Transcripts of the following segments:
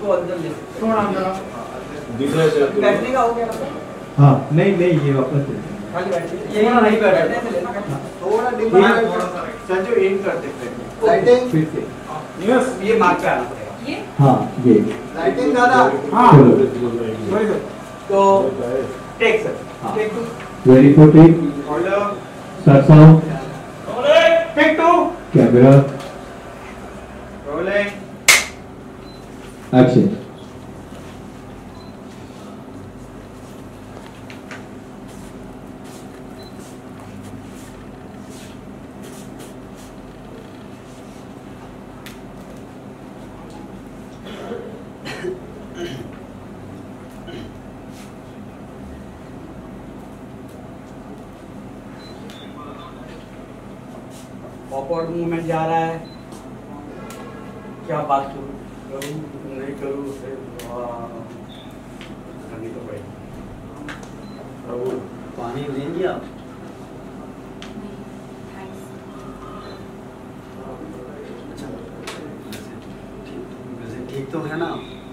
इसको अंदर ले थोड़ा अंदर दूसरे से बैटरी का हो गया हाँ नहीं नहीं ये वापस खाली बैटरी ये नहीं बैठने से लेना थोड़ा डिम संजू इन कर देते हैं लाइटिंग फिर से यस ये मार्क पे आना पड़ेगा ये हाँ ये लाइटिंग दादा हां चलो तो टेक सर हाँ। Take 2 ready for take order start sound take 2 camera rolling action forward movement जा रहा है क्या बात करूं नहीं करूं उसे करनी तो पड़ेगी प्रभु पानी लेंगे आप? अच्छा वैसे ठीक तो है ना?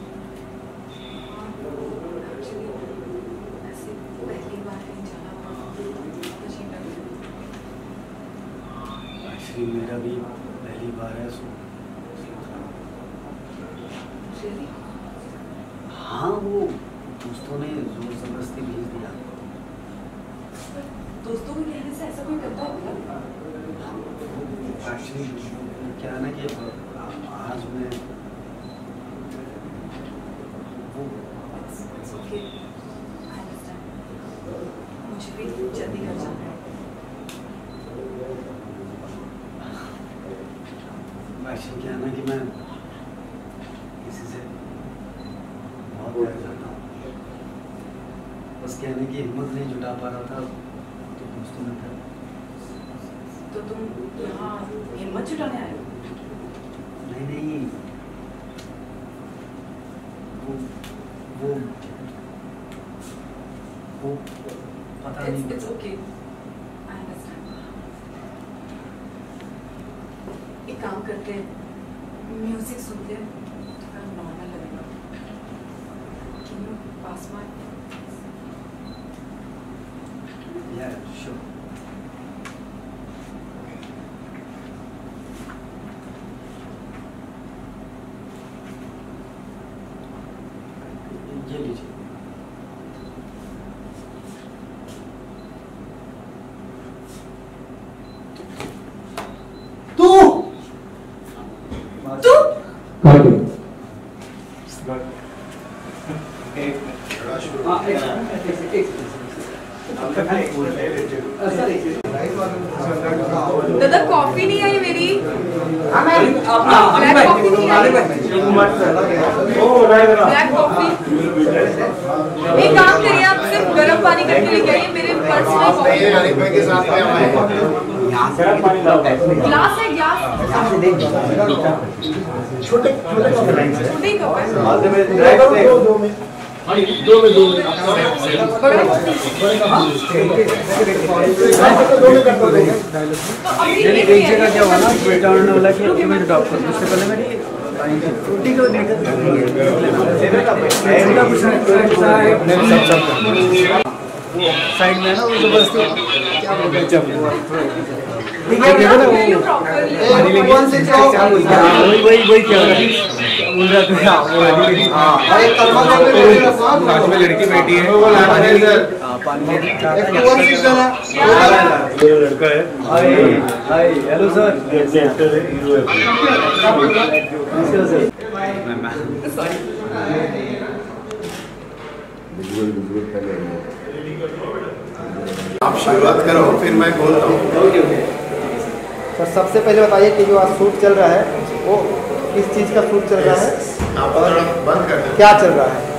एक्चुअली मेरा भी पहली बार है सो हाँ वो दोस्तों ने जोर जबरदस्ती भेज दिया। दोस्तों के कहने से ऐसा कोई करता होगा? एक्चुअली क्या है ना कि आज मैं वो मुझे भी जल्दी घर जाना है। एक्चुअली क्या है ना कि मैं किसी से बहुत प्यार करता हूँ, बस कहने की हिम्मत नहीं जुटा पा रहा था तो दोस्तों ने फिर। तो तुम यहाँ हिम्मत जुटाने आए हो? नहीं नहीं वो वो पता नहीं। It's okay. I understand. एक काम करते हैं, म्यूजिक सुनते हैं, थोड़ा नॉर्मल लगेगा। Can you pass my? Yeah, sure. ये लीजिए। cut it दादा कॉफी नहीं आई मेरी। ब्लैक कॉफी नहीं आई। Black coffee. एक काम करिए आप सिर्फ गर्म पानी करके लेके आइए, मेरे पर्स में कॉफी। ग्लास है ग्लास। छोटे कप है। दो में एक जगह क्या हुआ ना बेटा उन्होंने बोला कि मैं डॉक्टर उससे पहले मेरी रोटी को लेकर साइड में है ना वो जबरदस्ती क्या बोलते हैं जब ठीक है ना वही क्या बोल रहा था वो में लड़की बैठी है पानी लड़का है हाय हेलो सर आप शुरुआत करो फिर मैं बोलता हूँ। सर सबसे पहले बताइए कि जो आज शूट चल रहा है वो किस चीज़ का शूट चल रहा है और बंद कर क्या चल रहा है?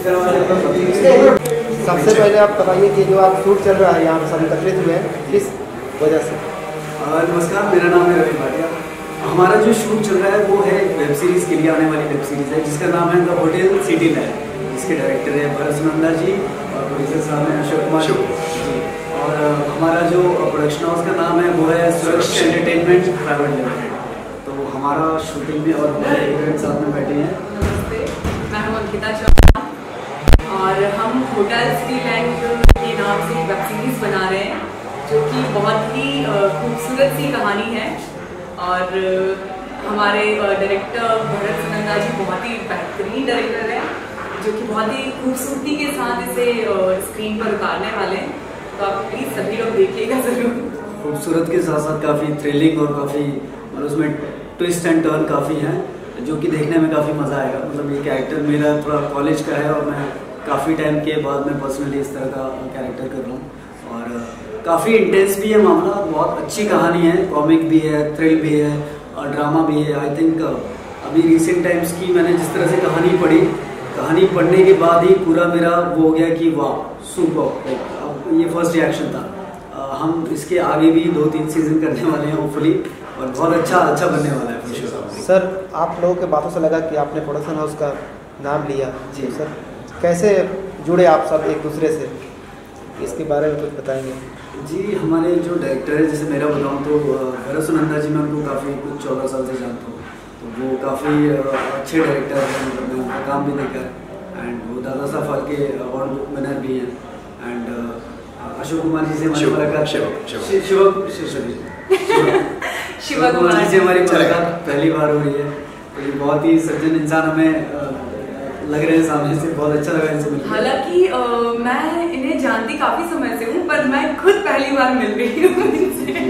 सबसे पहले आप बताइए कि जो आप शूट चल रहा है यहाँ पर सब एकत्रित हुए हैं किस वजह से? नमस्कार, मेरा नाम है रवि भाटिया। हमारा जो शूट चल रहा है वो है वेब सीरीज़ के लिए आने वाली वेब सीरीज़ है जिसका नाम है द होटल सिटी लैब। इसके डायरेक्टर है भरत सुनंदा जी और प्रोड्यूसर साहब हैं अशोक कुमार जी। और हमारा जो प्रोडक्शन हाउस का नाम है वो है स्वच्छ एंटरटेनमेंट प्राइवेट लिमिटेड। तो हमारा शूटिंग में और हमारे इवेंट साथ में बैठे हैं नमस्ते, मैं हूँ अंकिता चौहान और हम होटल सिटीलैंड के नाम से एक वेब सीरीज़ बना रहे हैं जो कि बहुत ही खूबसूरत सी कहानी है। और हमारे डायरेक्टर भरत सुनंदा जी बहुत ही बेहतरीन डायरेक्टर हैं जो कि बहुत ही खूबसूरती के साथ इसे स्क्रीन पर उतारने वाले हैं। तो आप प्लीज़ सभी लोग देखिएगा ज़रूर। खूबसूरत के साथ साथ काफ़ी थ्रिलिंग और काफ़ी और उसमें ट्विस्ट एंड टर्न काफ़ी हैं जो कि देखने में काफ़ी मज़ा आएगा। मतलब ये कैरेक्टर मेरा थोड़ा कॉलेज का है और मैं काफ़ी टाइम के बाद मैं पर्सनली इस तरह का कैरेक्टर कर रहा हूँ और काफ़ी इंटेंस भी है मामला। बहुत अच्छी कहानी है, कॉमिक भी है, थ्रिल भी है और ड्रामा भी है। आई थिंक अभी रिसेंट टाइम्स की मैंने जिस तरह से कहानी पढ़ी, कहानी पढ़ने के बाद ही पूरा मेरा वो हो गया कि वाह सुपर। अब ये फर्स्ट रिएक्शन था। हम इसके आगे भी 2-3 सीजन करने वाले हैं होपफुली और बहुत अच्छा बनने वाला है। सर, आप लोगों के बातों से लगा कि आपने प्रोडक्शन हाउस का नाम लिया जी। सर, कैसे जुड़े आप सब एक दूसरे से, इसके बारे में कुछ बताएंगे? जी, हमारे जो डायरेक्टर है, जैसे मेरा बताऊँ तो भरत सुनंदा जी, मैं उनको काफ़ी कुछ 14 साल से जानता हूँ। तो वो काफ़ी अच्छे डायरेक्टर हैं, मतलब मैं उनका काम भी देखा है एंड वो दादा साहब फाल्के अवार्ड विनर भी हैं। एंड अशोक कुमार जी से हमारी मुलाकात शिव कुमार जी से हमारी मुलाकात पहली बार हो रही है। तो ये बहुत ही सज्जन इंसान हमें लग रहे हैं सामने से, बहुत अच्छा लगा इनसे मिलकर। हालांकि मैं इन्हें जानती काफी समय से हूँ, पर मैं खुद पहली बार मिल रही हूँ इनसे।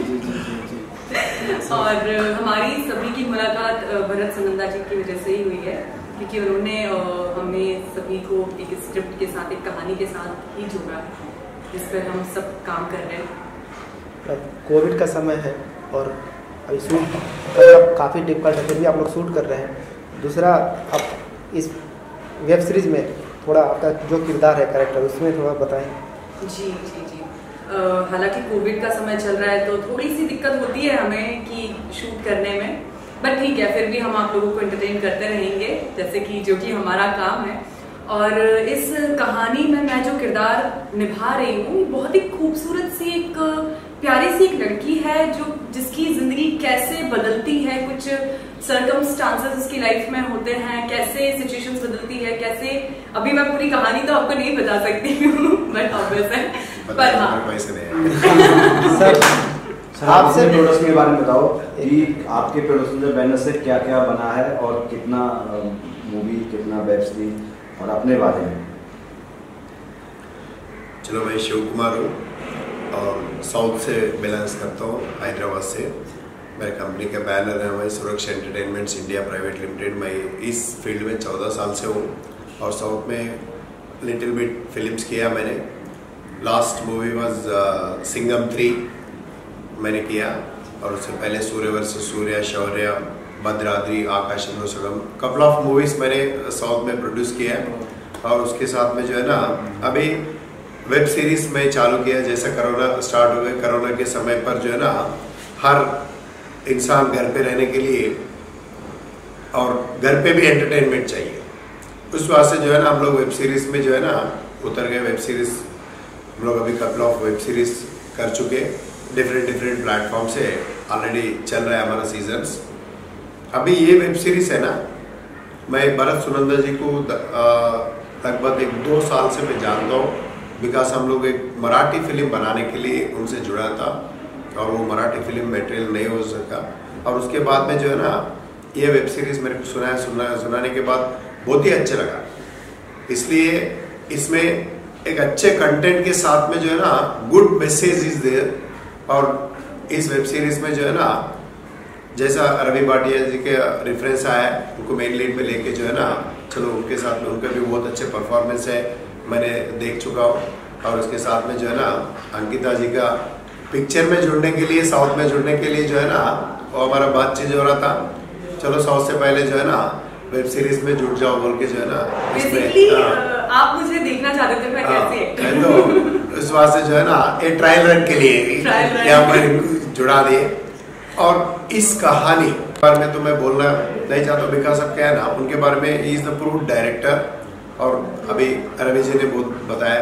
और हमारी सभी की मुलाकात भरत सुनंदा जी की वजह से ही हुई है, क्योंकि उन्होंने हमें सभी को एक स्क्रिप्ट के साथ, एक कहानी के साथ ही जोड़ा है जिस पर हम सब काम कर रहे हैं। कोविड का समय है और अभी शूट मतलब काफ़ी डिफिकल्ट है, फिर भी आप लोग शूट कर रहे हैं। दूसरा, आप इस वेब सीरीज़ में थोड़ा आपका जो किरदार है, कैरेक्टर, उसमें थोड़ा बताएं। जी। हालांकि कोविड का समय चल रहा है तो थोड़ी सी दिक्कत होती है हमें कि शूट करने में, बट ठीक है, फिर भी हम आप लोगों को एंटरटेन करते रहेंगे जैसे कि जो कि हमारा काम है। और इस कहानी में मैं जो किरदार निभा रही हूँ, बहुत ही खूबसूरत सी एक प्यारी सी एक लड़की है जो जिसकी जिंदगी कैसे बदलती है, कुछ सर्कमस्टांसेस उसकी लाइफ में होते हैं, कैसे सिचुएशंस बदलती है, कैसे। अभी मैं पूरी कहानी तो आपको नहीं बता सकती हूँ बट ऑब्वियस है, पर हाँ। सर, आपसे प्रोडक्शन के बारे में बताओ कि आपके प्रोडक्शन के बैनर से क्या क्या बना है और कितना मूवी, कितना वेब सीरीज और अपने बारे में। चलो, मैं शिव कुमार हूँ और साउथ से बिलोंग्स करता हूँ, हैदराबाद से। मेरे कंपनी का बैनर है हमारी सुरक्षा एंटरटेनमेंट्स इंडिया प्राइवेट लिमिटेड। मैं इस फील्ड में 14 साल से हूँ और साउथ में लिटिल बिट फिल्म्स किया मैंने। लास्ट मूवी वाज सिंघम 3 मैंने किया और उससे पहले सूर्य वर्सेस सूर्य, शौर्य, भद्राद्री, आकाशंदो सगम, कपल ऑफ मूवीज मैंने साउथ में प्रोड्यूस किया है। और उसके साथ में जो है ना, अभी वेब सीरीज में चालू किया। जैसे कोरोना स्टार्ट हो गया, कोरोना के समय पर जो है ना, हर इंसान घर पे रहने के लिए और घर पे भी एंटरटेनमेंट चाहिए। उस वास्ते जो है ना, हम लोग वेब सीरीज में जो है ना उतर गए। वेब सीरीज हम लोग अभी कपल ऑफ वेब सीरीज कर चुके, डिफरेंट प्लेटफॉर्म से ऑलरेडी चल रहा है हमारा सीजन्स। अभी ये वेब सीरीज है ना, मैं भरत सुनंदा जी को लगभग 1-2 साल से मैं जानता हूँ, बिकॉज हम लोग एक मराठी फिल्म बनाने के लिए उनसे जुड़ा था और वो मराठी फिल्म मटेरियल नहीं हो सका। और उसके बाद में जो है ना, ये वेब सीरीज मेरे को सुनाने के बाद बहुत ही अच्छा लगा। इसलिए इसमें एक अच्छे कंटेंट के साथ में जो है ना, गुड मैसेज इज देयर। और इस वेब सीरीज में जो है ना, जैसा रवि भाटिया जी के रेफरेंस आया है, उनको मेन लीड में लेके जो है ना, चलो उनके साथ में उनका भी बहुत अच्छे परफॉर्मेंस है, मैंने देख चुका हूँ। और उसके साथ में जो है ना, अंकिता जी का पिक्चर में जुड़ने के लिए, साउथ में जुड़ने के लिए जो है ना, वो हमारा बातचीत हो रहा था, चलो साउथ से पहले जो है ना वेब सीरीज में जुड़ जाओ बोल के जो है ना, इसमें आप मुझे देखना चाहते थे मैं कैसे तो इस वास्ते जो है ना, ये ट्रायल रन के लिए यहाँ पर जुड़ा दिए। और इस कहानी बारे में तो मैं बोलना नहीं चाहता, बिकॉज अब क्या है ना, उनके बारे में ही इज द प्रूव्ड डायरेक्टर। और अभी रवि जी ने बहुत बताया,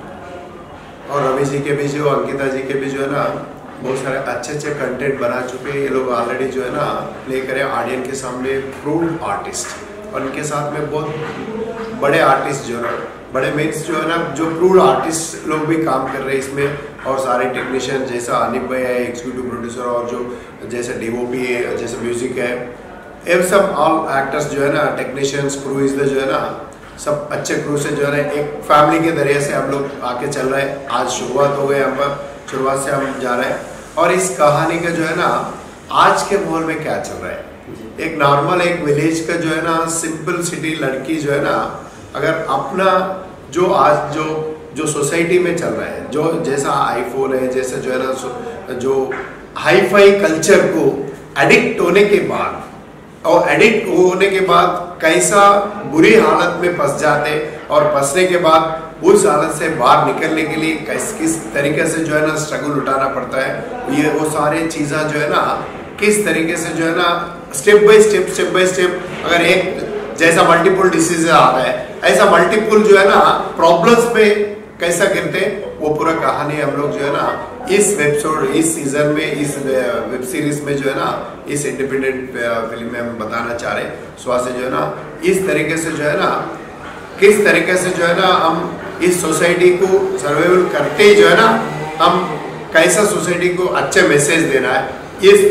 और रवि जी के भी जो, अंकिता जी के भी जो है ना, बहुत सारे अच्छे कंटेंट बना चुके हैं ये लोग ऑलरेडी जो है ना, प्ले करें ऑडियंस के सामने, प्रूव्ड आर्टिस्ट। उनके साथ में बहुत बड़े आर्टिस्ट जो है ना, बड़े मेक्स जो है ना, जो प्रूव आर्टिस्ट लोग भी काम कर रहे हैं इसमें, और सारे टेक्नीशियन जैसा अनिप भाई है एग्जीक्यूटिव प्रोड्यूसर, और जो जैसे डीओपी है, जैसे म्यूजिक है, ये सब ऑल एक्टर्स जो है ना, टेक्नीशियंस, क्रू इज द जो है ना, सब अच्छे क्रू से जो है ना एक फैमिली के जरिए से हम लोग आके चल रहे हैं। आज शुरुआत हो गई, हम शुरुआत से हम जा रहे हैं। और इस कहानी का जो है ना, आज के माहौल में क्या चल रहा है, एक नॉर्मल एक विलेज का जो है ना, सिंपल सिटी लड़की जो है ना, अगर अपना जो आज जो सोसाइटी में चल रहा है, जो जैसा आईफोन है, जैसे जो है ना, जो हाई फाई कल्चर को एडिक्ट होने के बाद, और एडिक्ट होने के बाद कैसा बुरी हालत में फंस जाते, और फंसने के बाद उस हालत से बाहर निकलने के लिए किस तरीके से जो है ना स्ट्रगल उठाना पड़ता है, ये वो सारे चीज़ें जो है ना, किस तरीके से जो है ना स्टेप बाय स्टेप, अगर एक जैसा मल्टीपल डिसीज आ रहा है, ऐसा मल्टीपल जो है ना प्रॉब्लम्स पे कैसा गिरते, वो पूरा कहानी हम लोग जो है ना इस इस सीजन में, इस वेब सीरीज में जो है ना, इस इंडिपेंडेंट फिल्म में हम बताना चाह रहे हैं। सुहा से जो है ना, इस तरीके से जो है ना, किस तरीके से जो है ना हम इस सोसाइटी को सर्वाइवल करते जो है ना, हम कैसा सोसाइटी को अच्छे मैसेज देना है, इस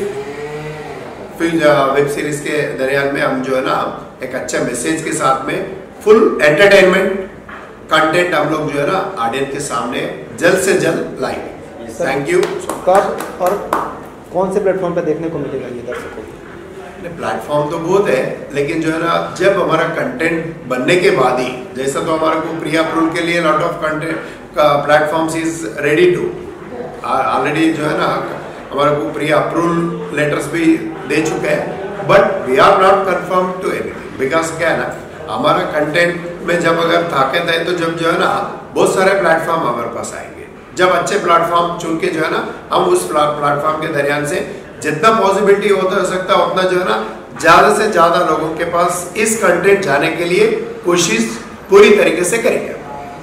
वेब सीरीज के दरमियान में हम जो है ना एक अच्छा मैसेज के साथ में फुल एंटरटेनमेंट कंटेंट हम लोग जो है ना ऑडियंस के सामने जल्द से जल्द लाएंगे। Thank you. कब और कौन से प्लेटफॉर्म पे देखने को मिलेगा ये दर्शकों को? प्लेटफॉर्म तो बहुत है, लेकिन जो है ना जब हमारा कंटेंट बनने के बाद ही, जैसा तो हमारे को प्री अप्रूवल के लिए lot of content platforms is ready to already जो है ना, हमारे को प्री अप्रूवल लेटर्स भी दे चुके हैं, but we are not confirm to anything, because क्या है ना, हमारा कंटेंट में जब अगर ताकत है तो जब जो है ना बहुत सारे प्लेटफॉर्म हमारे पास आएंगे, जब अच्छे प्लेटफॉर्म चुन के जो है ना हम उस प्लेटफॉर्म के दरमियान से जितना पॉसिबिलिटी होता हो सकता है उतना जो है ना ज़्यादा से ज़्यादा लोगों के पास इस कंटेंट जाने के लिए कोशिश पूरी तरीके से करेंगे।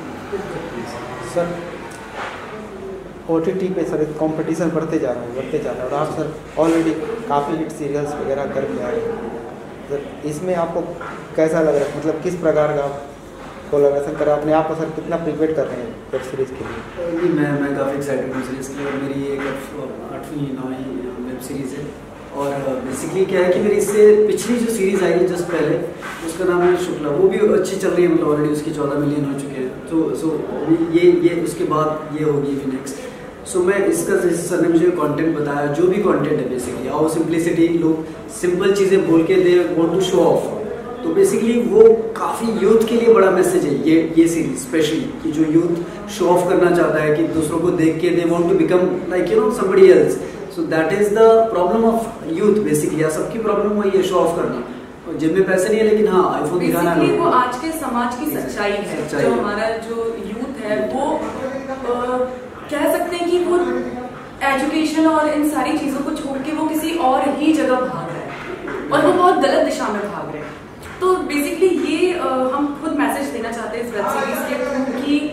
सर OTT पे सर कंपटीशन बढ़ते जा रहा है, और आप सर ऑलरेडी काफ़ी हिट सीरियल्स वगैरह करके आए हैं, सर इसमें आपको कैसा लग रहा है, मतलब किस प्रकार का कोलैबोरेशन कर रहे हैं अपने आप को, सर कितना प्रिपेयर कर रहे हैं वेब सीरीज़ के लिए? मैं काफ़ी एक्साइटेड हूँ सीरीज़ के लिए। मेरी एक 8वीं-9वीं वेब सीरीज़ है, और बेसिकली क्या है कि मेरी इससे पिछली जो सीरीज़ आई है जस्ट पहले, उसका नाम है शुक्ला, वो भी अच्छी चल रही है, मतलब ऑलरेडी उसकी 14 मिलियन हो चुके हैं। तो ये उसके बाद ये होगी फिर नेक्स्ट। सो मैं इसका जैसे सर ने मुझे कंटेंट बताया, जो भी कंटेंट है बेसिकली और सिंप्लिसिटी, लोग सिंपल चीज़ें बोल के they want to show off, तो बेसिकली वो काफ़ी यूथ के लिए बड़ा मैसेज है ये सीरीज स्पेशली, कि जो यूथ शो ऑफ करना चाहता है कि दूसरों को देख के they want to become like you know somebody else. So that is the problem of youth basically, या सबकी प्रॉब्लम वही है, शो ऑफ करना। जेब में पैसे नहीं है लेकिन हाँ आईफोन दिखाना है। वो आज के समाज की सच्चाई है, जो हमारा जो यूथ है वो कह सकते हैं कि वो एजुकेशन और इन सारी चीजों को छोड़ के वो किसी और ही जगह भाग रहा है, और वो बहुत गलत दिशा में भाग रहे हैं। तो बेसिकली ये हम खुद मैसेज देना चाहते हैं इस वेब सीरीज के थ्रू कि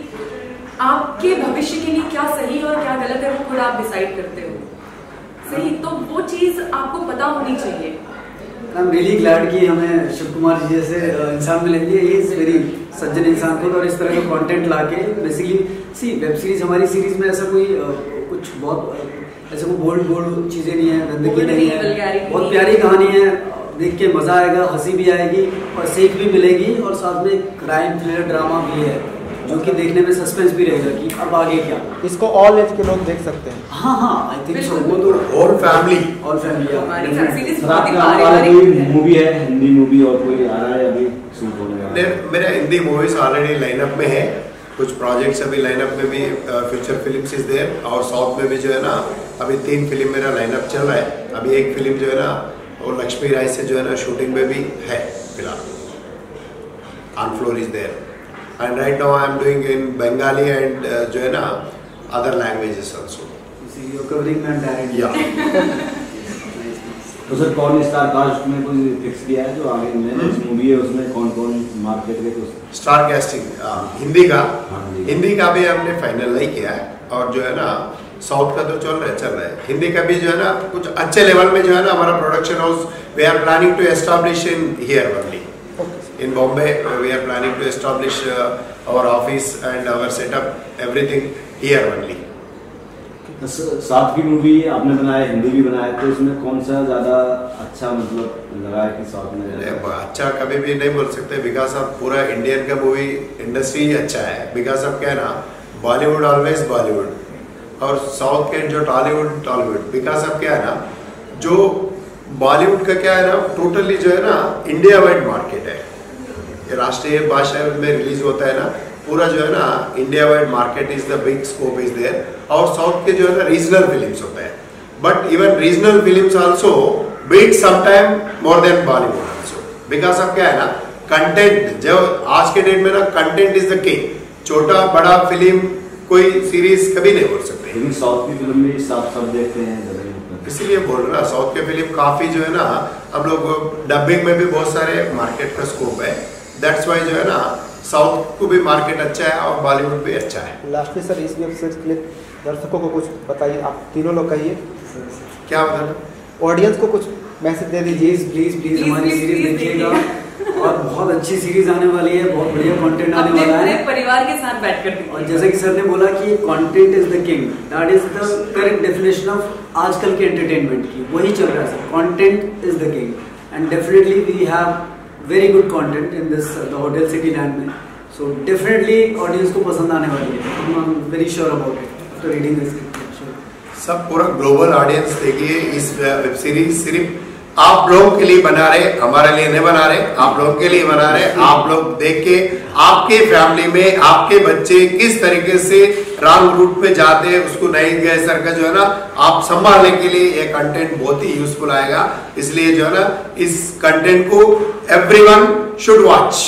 आपके भविष्य के लिए क्या सही और क्या गलत है वो खुद आप डिसाइड करते हो, सही, तो वो चीज आपको पता होनी चाहिए। आई एम रियली ग्लैड कि हमें शिव कुमार जी जैसे इंसान मिलेंगे, ही इज वेरी सज्जन इंसान को, और इस तरह का कंटेंट लाके बेसिकली सी वेब सीरीज, हमारी सीरीज में ऐसा कोई कुछ बहुत ऐसे कोई बोल्ड चीजें नहीं है, गंदगी नहीं है, बहुत प्यारी कहानी है, देख के मजा आएगा, हंसी भी आएगी और सीख भी मिलेगी, और साथ में क्राइम थ्रिलर ड्रामा भी है जो कि देखने में सस्पेंस भी रहेगा कि अब आगे क्या। इसको ऑल एज के लोग देख सकते हैं? हाँ आई थिंक सो, वो तो ऑल फैमिली हमारी वेब सीरीज बहुत ही कोई पारिवारिक मूवी है, हिंदी मूवी और कोई आ रहा है अभी शूट होने वाला है? मेरा हिंदी मूवीज ऑलरेडी लाइनअप में है, कुछ प्रोजेक्ट्स अभी लाइनअप में भी, फ्यूचर फिल्म्स इज देयर, और साउथ में भी जो है ना अभी 3 फिल्म मेरा लाइनअप चल रहा है। अभी एक फिल्म जो है ना वो लक्ष्मी राय से जो है ना शूटिंग में भी है फिलहाल, on floor is there, and right now I am doing in Bengali and जो है ना other languages also. Covering and direct. तो सर कौन स्टार कास्ट में कोई फिक्स किया है जो आगे नेक्स्ट मूवी है उसमें कौन कौन मार्केट के कुछ स्टार कास्टिंग? हिंदी का, हाँ जी। हिंदी का भी हमने फाइनल नहीं किया है, और जो है ना साउथ का तो चल रहा है, हिंदी का भी जो है ना कुछ अच्छे लेवल में जो है ना हमारा production house we are planning to establish in here only. Okay. in Bombay. We are planning to establish our office and our setup, everything here only. South की मूवी आपने बनाया, हिंदी भी बनाया, तो इसमें कौन सा ज़्यादा अच्छा मतलब लगा है कि साउथ में? अच्छा कभी भी नहीं बोल सकते, बिकॉज ऑफ पूरा इंडियन का मूवी इंडस्ट्री अच्छा है, बिकॉज ऑफ क्या है ना, बॉलीवुड ऑलवेज बॉलीवुड और साउथ के जो टॉलीवुड, बिकॉज ऑफ क्या है ना, जो बॉलीवुड का क्या है ना, टोटली जो है ना इंडिया वाइड मार्केट है, राष्ट्रीय भाषा में रिलीज होता है ना, पूरा जो है ना India wide market is the big scope is there. और साउथ के जो है ना रीजनल फिल्म्स होते हैं, but even regional films also beat sometime more than Bollywood also, because of क्या है ना, कंटेंट। जो आज के डेट में ना कंटेंट इज द किंग, छोटा बड़ा फिल्म कोई सीरीज कभी नहीं बोल सकते। लेकिन साउथ की फिल्म में सब देखते हैं, इसीलिए बोल रहा, साउथ के फिल्म काफी जो है ना, हम लोग डबिंग में भी बहुत सारे मार्केट का स्कोप है, दैट्स वाई जो है ना साउथ को भी मार्केट अच्छा है और बॉलीवुड भी अच्छा है। लास्ट में सर इस वेब सीरीज के लिए दर्शकों को कुछ बताइए, आप तीनों लोग कहिए क्या बताना, ऑडियंस को कुछ मैसेज दे दीजिए। प्लीज हमारी सीरीज देखिएगा, और बहुत अच्छी सीरीज आने वाली है, बहुत बढ़िया कंटेंट आने वाला है, परिवार के साथ बैठकर। और जैसे कि सर ने बोला कि content is the king, that is the correct definition of आजकल के एंटरटेनमेंट की, वही चल रहा है sir, content is the king, and definitely we have very good content in this the hotel city land में, सो डेफिनेटली ऑडियंस को पसंद आने वाली है, I am very sure about it after reading this. सब पूरा ग्लोबल ऑडियंस देखिए, इस वेब सीरीज सिर्फ आप लोगों के लिए बना रहे, हमारे लिए नहीं बना रहे, आप लोगों के लिए बना रहे। आप लोग देख के आपके फैमिली में आपके बच्चे किस तरीके से रॉन्ग रूट पे जाते हैं, उसको नहीं गए सर का जो है ना, आप संभालने के लिए ये कंटेंट बहुत ही यूजफुल आएगा, इसलिए जो है ना इस कंटेंट को everyone should watch.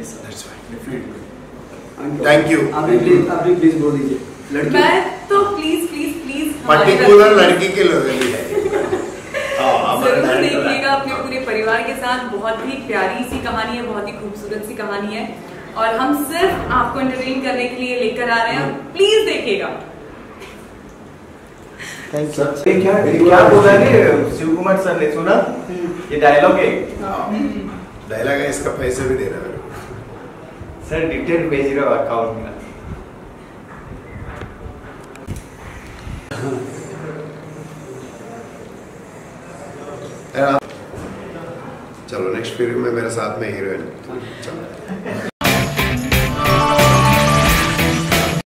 Thank you. आप भी प्लीज बोल दीजिए लड़की। मैं तो प्लीज पर्टिकुलर लड़की के लिए है। जरूर देखिएगा अपने पूरे परिवार के साथ, बहुत ही प्यारी सी कहानी है, बहुत ही खूबसूरत सी कहानी है, और हम सिर्फ आपको एंटरटेन करने के लिए लेकर आ रहे हैं, प्लीज देखिएगा। Thank you. क्या बोला रे शिव कुमार सर ने, सुना ये डायलॉग है? डायलॉग है, इसका पैसे भी देना है सर, डिटेल भेजिएगा अकाउंट में। चलो नेक्स्ट फिल्म में मेरे साथ में हीरोइन। चलो